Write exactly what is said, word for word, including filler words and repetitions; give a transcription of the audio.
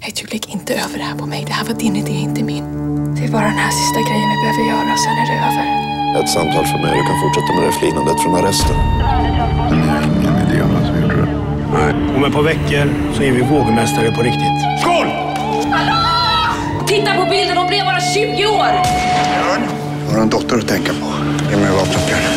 Nej, du lägg inte över det här på mig. Det här var din idé, inte min. Det är bara den här sista grejen vi behöver göra, sen är det över. Ett samtal för mig. Du kan fortsätta med det flinandet från arresten. Men jag har ingen idé om vad som gjorde det. Nej. Om ett par veckor så är vi vågmästare på riktigt. Skål! Hallå! Titta på bilden, hon blev bara tjugo år! Björn, jag har en dotter att tänka på. Ge mig vapnet, Björn.